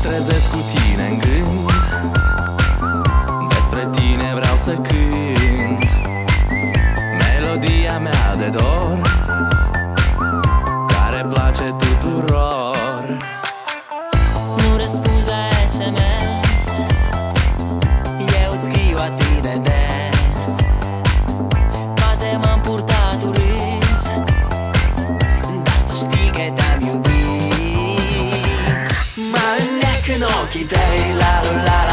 trezesc cu tine în gând, despre tine vreau să cânt melodia mea de dor, care place tuturor. Nu răspunzi la SMS, eu îți scriu atât de des. Poate m-am purtat urât, dar să știi că te-am iubit. Mă înneac în ochii tăi, la la la.